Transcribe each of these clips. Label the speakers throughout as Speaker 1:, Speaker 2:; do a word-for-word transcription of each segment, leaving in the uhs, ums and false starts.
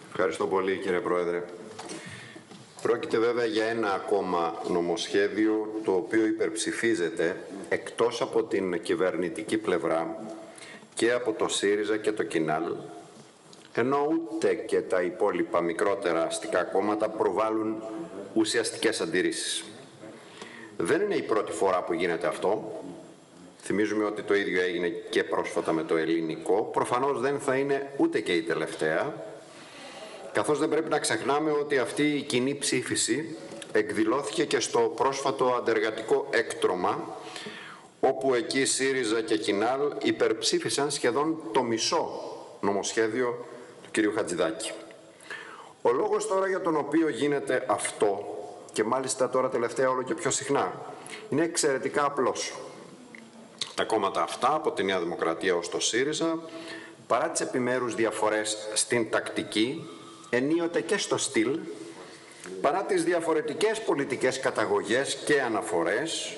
Speaker 1: Ευχαριστώ πολύ, κύριε Πρόεδρε. Πρόκειται βέβαια για ένα ακόμα νομοσχέδιο το οποίο υπερψηφίζεται εκτός από την κυβερνητική πλευρά και από το ΣΥΡΙΖΑ και το ΚΙΝΑΛ, ενώ ούτε και τα υπόλοιπα μικρότερα αστικά κόμματα προβάλλουν ουσιαστικές αντιρρήσεις. Δεν είναι η πρώτη φορά που γίνεται αυτό. Θυμίζουμε ότι το ίδιο έγινε και πρόσφατα με το ελληνικό. Προφανώς δεν θα είναι ούτε και η τελευταία, καθώς δεν πρέπει να ξεχνάμε ότι αυτή η κοινή ψήφιση εκδηλώθηκε και στο πρόσφατο αντεργατικό έκτρωμα, όπου εκεί ΣΥΡΙΖΑ και ΚΙΝΑΛ υπερψήφισαν σχεδόν το μισό νομοσχέδιο του κυρίου Χατζηδάκη. Ο λόγος τώρα για τον οποίο γίνεται αυτό, και μάλιστα τώρα τελευταία όλο και πιο συχνά, είναι εξαιρετικά απλός. Τα κόμματα αυτά, από τη Νέα Δημοκρατία ως το ΣΥΡΙΖΑ, παρά τις επιμέρους διαφορές στην τακτική, ενίοτε και στο στυλ, παρά τις διαφορετικές πολιτικές καταγωγές και αναφορές,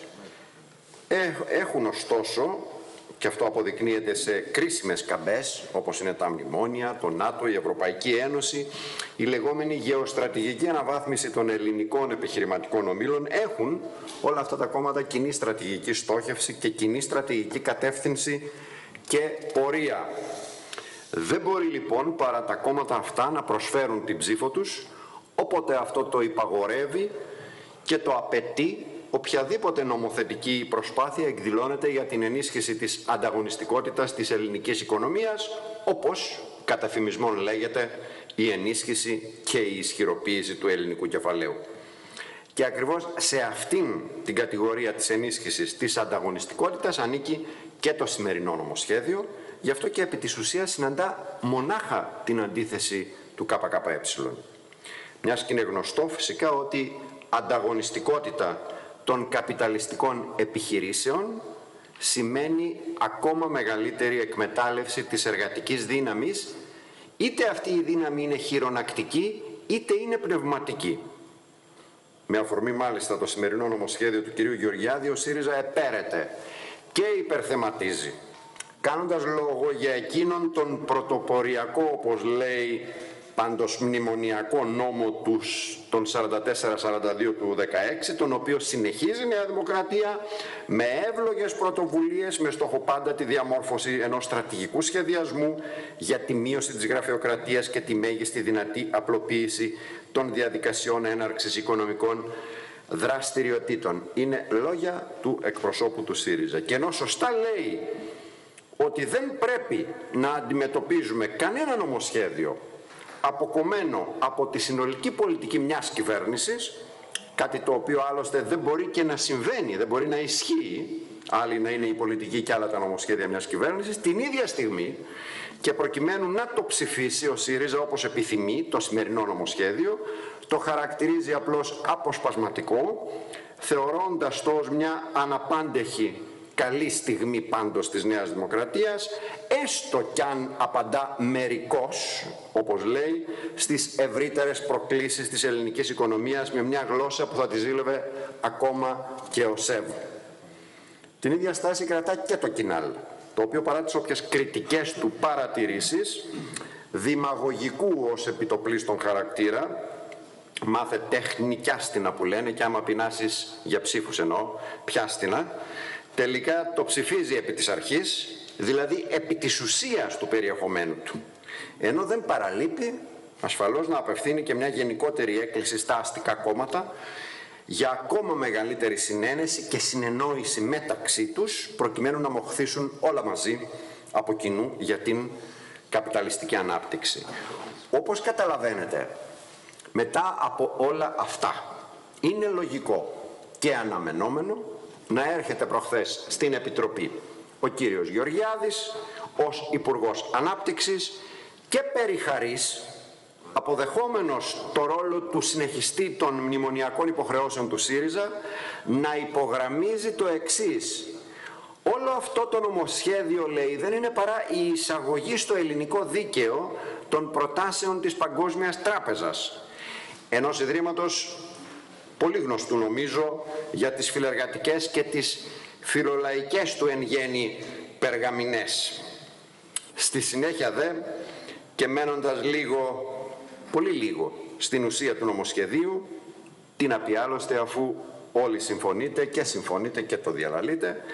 Speaker 1: έχουν ωστόσο, και αυτό αποδεικνύεται σε κρίσιμες καμπές, όπως είναι τα μνημόνια, το ΝΑΤΟ, η Ευρωπαϊκή Ένωση, η λεγόμενη γεωστρατηγική αναβάθμιση των ελληνικών επιχειρηματικών ομίλων, έχουν όλα αυτά τα κόμματα κοινή στρατηγική στόχευση και κοινή στρατηγική κατεύθυνση και πορεία. Δεν μπορεί λοιπόν παρά τα κόμματα αυτά να προσφέρουν την ψήφο τους, όποτε αυτό το υπαγορεύει και το απαιτεί οποιαδήποτε νομοθετική προσπάθεια εκδηλώνεται για την ενίσχυση της ανταγωνιστικότητας της ελληνικής οικονομίας, όπως κατά φημισμόν λέγεται η ενίσχυση και η ισχυροποίηση του ελληνικού κεφαλαίου. Και ακριβώς σε αυτήν την κατηγορία της ενίσχυσης της ανταγωνιστικότητας ανήκει και το σημερινό νομοσχέδιο, γι' αυτό και επί της ουσίας συναντά μονάχα την αντίθεση του ΚΚΕ. Μιας και είναι γνωστό φυσικά ότι ανταγωνιστικότητα των καπιταλιστικών επιχειρήσεων σημαίνει ακόμα μεγαλύτερη εκμετάλλευση της εργατικής δύναμης, είτε αυτή η δύναμη είναι χειρονακτική είτε είναι πνευματική. Με αφορμή μάλιστα το σημερινό νομοσχέδιο του κυρίου Γεωργιάδη, ο ΣΥΡΙΖΑ επέρεται και υπερθεματίζει, κάνοντας λόγο για εκείνον τον πρωτοποριακό, όπως λέει, πάντως μνημονιακό νόμο τους, τον σαράντα τέσσερα σαράντα δύο του δεκαέξι, τον οποίο συνεχίζει η Νέα Δημοκρατία με εύλογες πρωτοβουλίες, με στόχο πάντα τη διαμόρφωση ενός στρατηγικού σχεδιασμού για τη μείωση της γραφειοκρατίας και τη μέγιστη δυνατή απλοποίηση των διαδικασιών έναρξης οικονομικών δραστηριοτήτων. Είναι λόγια του εκπροσώπου του ΣΥΡΙΖΑ. Και ενώ σωστά λέει ότι δεν πρέπει να αντιμετωπίζουμε κανένα νομοσχέδιο αποκομμένο από τη συνολική πολιτική μιας κυβέρνησης, κάτι το οποίο άλλωστε δεν μπορεί και να συμβαίνει, δεν μπορεί να ισχύει, άλλη να είναι η πολιτική και άλλα τα νομοσχέδια μιας κυβέρνησης, την ίδια στιγμή και προκειμένου να το ψηφίσει ο ΣΥΡΙΖΑ όπως επιθυμεί το σημερινό νομοσχέδιο, το χαρακτηρίζει απλώς αποσπασματικό, θεωρώντας το ως μια αναπάντεχη καλή στιγμή πάντως της Νέας Δημοκρατίας, έστω κι αν απαντά μερικώς, όπως λέει, στις ευρύτερες προκλήσεις της ελληνικής οικονομίας με μια γλώσσα που θα τη ζήλευε ακόμα και ο ΣΕΒ. Την ίδια στάση κρατά και το ΚΙΝΑΛ, το οποίο παρά τις όποιες κριτικές του παρατηρήσεις, δημαγωγικού ως επιτοπλίστων χαρακτήρα, μάθε τεχνικιάστηνα που λένε, και άμα πεινάσεις για ψήφους εννοώ, πιάστηνα, τελικά το ψηφίζει επί της αρχής, δηλαδή επί της ουσίας του περιεχομένου του. Ενώ δεν παραλείπει ασφαλώς να απευθύνει και μια γενικότερη έκκληση στα αστικά κόμματα για ακόμα μεγαλύτερη συνένεση και συνεννόηση μεταξύ τους, προκειμένου να μοχθήσουν όλα μαζί από κοινού για την καπιταλιστική ανάπτυξη. Όπως καταλαβαίνετε, μετά από όλα αυτά, είναι λογικό και αναμενόμενο να έρχεται προχθές στην Επιτροπή ο κύριος Γεωργιάδης ως Υπουργός Ανάπτυξης και περιχαρής, αποδεχόμενος το ρόλο του συνεχιστή των μνημονιακών υποχρεώσεων του ΣΥΡΙΖΑ, να υπογραμμίζει το εξής: όλο αυτό το νομοσχέδιο, λέει, δεν είναι παρά η εισαγωγή στο ελληνικό δίκαιο των προτάσεων της Παγκόσμιας Τράπεζας, ενός ιδρύματος πολύ γνωστού νομίζω για τις φιλεργατικές και τις φιλολαϊκές του εν γέννη περγαμηνές. Στη συνέχεια δε, και μένοντας λίγο πολύ λίγο στην ουσία του νομοσχεδίου, τι να πει άλλωστε αφού όλοι συμφωνείτε και συμφωνείτε και το διαλαλείτε,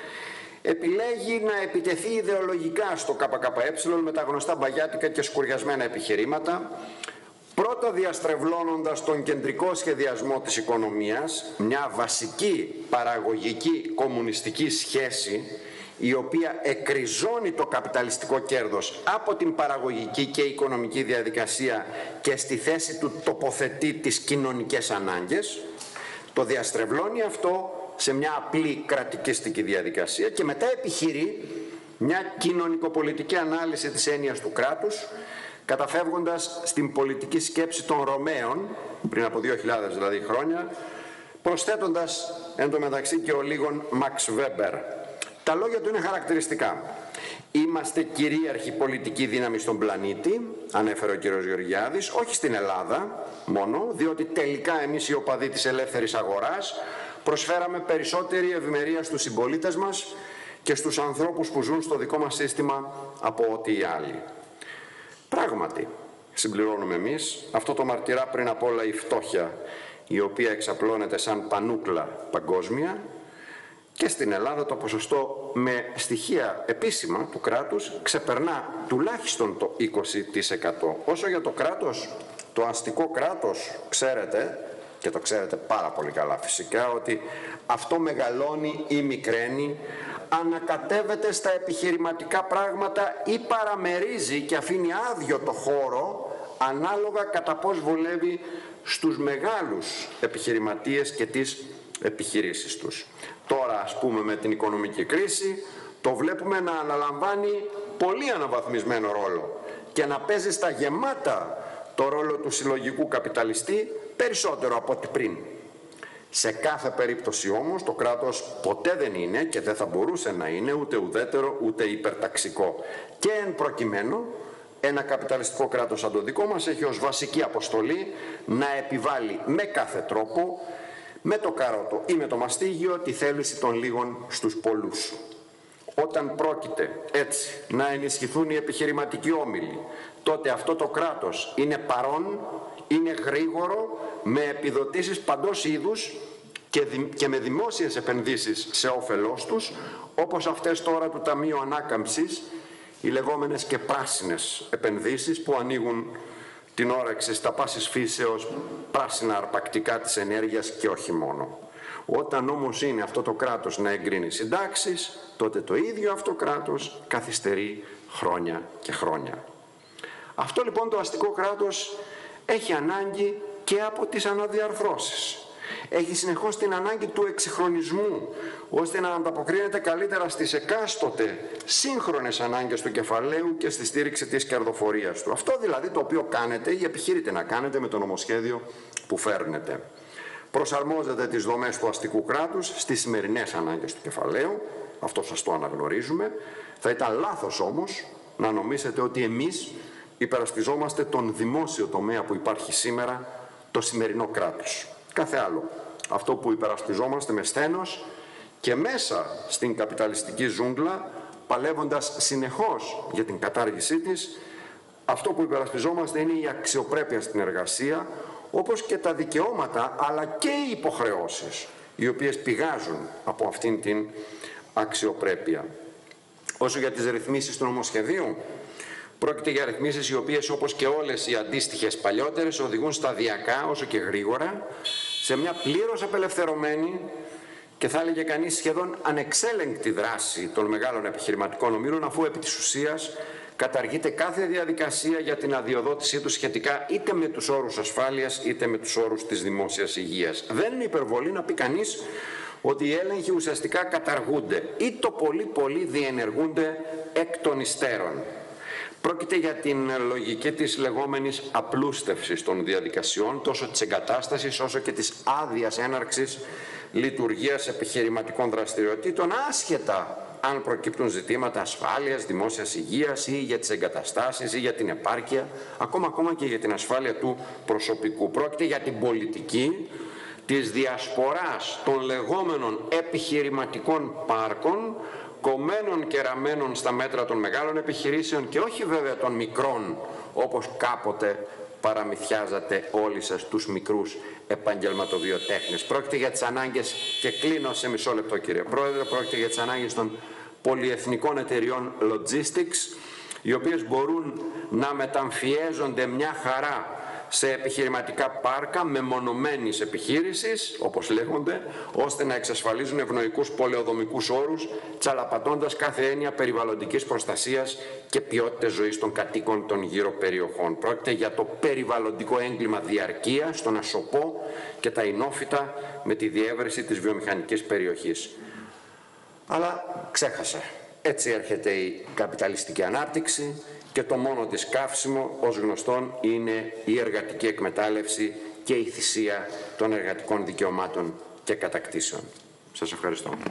Speaker 1: επιλέγει να επιτεθεί ιδεολογικά στο ΚΚΕ με τα γνωστά μπαγιάτικα και σκουριασμένα επιχειρήματα, πρώτα διαστρεβλώνοντας τον κεντρικό σχεδιασμό της οικονομίας, μια βασική παραγωγική κομμουνιστική σχέση, η οποία εκριζώνει το καπιταλιστικό κέρδος από την παραγωγική και οικονομική διαδικασία και στη θέση του τοποθετεί τις κοινωνικές ανάγκες, το διαστρεβλώνει αυτό σε μια απλή κρατικιστική διαδικασία και μετά επιχειρεί μια κοινωνικοπολιτική ανάλυση της έννοιας του κράτους, καταφεύγοντας στην πολιτική σκέψη των Ρωμαίων, πριν από δύο χιλιάδες δηλαδή χρόνια, προσθέτοντας εν τω μεταξύ και ο λίγον Μαξ Βέμπερ. Τα λόγια του είναι χαρακτηριστικά. Είμαστε κυρίαρχη πολιτική δύναμη στον πλανήτη, ανέφερε ο κύριος Γεωργιάδης, όχι στην Ελλάδα μόνο, διότι τελικά εμείς οι οπαδοί της ελεύθερης αγοράς προσφέραμε περισσότερη ευημερία στους συμπολίτες μας και στους ανθρώπους που ζουν στο δικό μας σύστημα από ό,τι οι άλλοι. Πράγματι, συμπληρώνουμε εμείς, αυτό το μαρτυρά πριν απ' όλα η φτώχεια, η οποία εξαπλώνεται σαν πανούκλα παγκόσμια, και στην Ελλάδα το ποσοστό με στοιχεία επίσημα του κράτους ξεπερνά τουλάχιστον το είκοσι τοις εκατό. Όσο για το κράτος, το αστικό κράτος, ξέρετε, και το ξέρετε πάρα πολύ καλά φυσικά, ότι αυτό μεγαλώνει ή μικραίνει, ανακατεύεται στα επιχειρηματικά πράγματα ή παραμερίζει και αφήνει άδειο το χώρο ανάλογα κατά πώς βολεύει στους μεγάλους επιχειρηματίες και τις επιχειρήσεις τους. Τώρα, ας πούμε, με την οικονομική κρίση το βλέπουμε να αναλαμβάνει πολύ αναβαθμισμένο ρόλο και να παίζει στα γεμάτα το ρόλο του συλλογικού καπιταλιστή περισσότερο από ό,τι πριν. Σε κάθε περίπτωση όμως το κράτος ποτέ δεν είναι και δεν θα μπορούσε να είναι ούτε ουδέτερο ούτε υπερταξικό. Και εν προκειμένου ένα καπιταλιστικό κράτος σαν το δικό μας έχει ως βασική αποστολή να επιβάλλει με κάθε τρόπο, με το καρότο ή με το μαστίγιο, τη θέληση των λίγων στους πολλούς. Όταν πρόκειται έτσι να ενισχυθούν οι επιχειρηματικοί όμιλοι, τότε αυτό το κράτος είναι παρόν, είναι γρήγορο, με επιδοτήσεις παντός είδους και, δη, και με δημόσιες επενδύσεις σε όφελός τους, όπως αυτές τώρα του Ταμείου Ανάκαμψης, οι λεγόμενες και πράσινες επενδύσεις που ανοίγουν την όρεξη στα πάσης φύσεως πράσινα αρπακτικά της ενέργειας και όχι μόνο. Όταν όμως είναι αυτό το κράτος να εγκρίνει συντάξεις, τότε το ίδιο αυτό κράτος καθυστερεί χρόνια και χρόνια. Αυτό λοιπόν το αστικό κράτος έχει ανάγκη και από τις αναδιαρθρώσεις. Έχει συνεχώς την ανάγκη του εξυγχρονισμού, ώστε να ανταποκρίνεται καλύτερα στις εκάστοτε σύγχρονες ανάγκες του κεφαλαίου και στη στήριξη της κερδοφορίας του. Αυτό δηλαδή το οποίο κάνετε ή επιχειρείτε να κάνετε με το νομοσχέδιο που φέρνετε. Προσαρμόζετε τις δομές του αστικού κράτους στις σημερινές ανάγκες του κεφαλαίου, αυτό σας το αναγνωρίζουμε. Θα ήταν λάθος όμως να νομίσετε ότι εμείς υπερασπιζόμαστε τον δημόσιο τομέα που υπάρχει σήμερα, το σημερινό κράτος. Κάθε άλλο. Αυτό που υπερασπιζόμαστε με σθένος και μέσα στην καπιταλιστική ζούγκλα, παλεύοντας συνεχώς για την κατάργησή της, αυτό που υπερασπιζόμαστε είναι η αξιοπρέπεια στην εργασία, όπως και τα δικαιώματα αλλά και οι υποχρεώσεις, οι οποίες πηγάζουν από αυτήν την αξιοπρέπεια. Όσο για τις ρυθμίσεις του νομοσχεδίου, πρόκειται για ρυθμίσεις οι οποίες, όπως και όλες οι αντίστοιχες παλιότερες, οδηγούν σταδιακά όσο και γρήγορα σε μια πλήρως απελευθερωμένη και θα έλεγε κανείς σχεδόν ανεξέλεγκτη δράση των μεγάλων επιχειρηματικών ομίλων, αφού επί της ουσίας καταργείται κάθε διαδικασία για την αδειοδότησή του σχετικά είτε με τους όρους ασφάλειας είτε με τους όρους της δημόσιας υγείας. Δεν είναι υπερβολή να πει κανείς ότι οι έλεγχοι ουσιαστικά καταργούνται ή το πολύ πολύ διενεργούνται εκ των υστέρων. Πρόκειται για την λογική της λεγόμενης απλούστευσης των διαδικασιών, τόσο της εγκατάστασης όσο και της άδειας έναρξης λειτουργίας επιχειρηματικών δραστηριοτήτων, άσχετα αν προκύπτουν ζητήματα ασφάλειας, δημόσιας υγείας ή για τις εγκαταστάσεις ή για την επάρκεια, ακόμα, ακόμα και για την ασφάλεια του προσωπικού. Πρόκειται για την πολιτική της διασποράς των λεγόμενων επιχειρηματικών πάρκων, κομμένων και ραμμένων στα μέτρα των μεγάλων επιχειρήσεων και όχι βέβαια των μικρών, όπως κάποτε παραμυθιάζατε όλοι σας τους μικρούς επαγγελματοβιοτέχνες. Πρόκειται για τις ανάγκες, και κλείνω σε μισό λεπτό κύριε Πρόεδρε, πρόκειται για τις ανάγκες των πολυεθνικών εταιριών logistics, οι οποίες μπορούν να μεταμφιέζονται μια χαρά σε επιχειρηματικά πάρκα μεμονωμένης επιχείρησης, όπως λέγονται, ώστε να εξασφαλίζουν ευνοϊκούς πολεοδομικούς όρους, τσαλαπατώντας κάθε έννοια περιβαλλοντικής προστασίας και ποιότητας ζωής των κατοίκων των γύρω περιοχών. Πρόκειται για το περιβαλλοντικό έγκλημα διαρκείας στον Ασοπό και τα Ινόφυτα με τη διεύρυνση της βιομηχανικής περιοχής. Αλλά ξέχασα. Έτσι έρχεται η καπιταλιστική ανάπτυξη και το μόνο της καύσιμο, ως γνωστόν, είναι η εργατική εκμετάλλευση και η θυσία των εργατικών δικαιωμάτων και κατακτήσεων. Σας ευχαριστώ.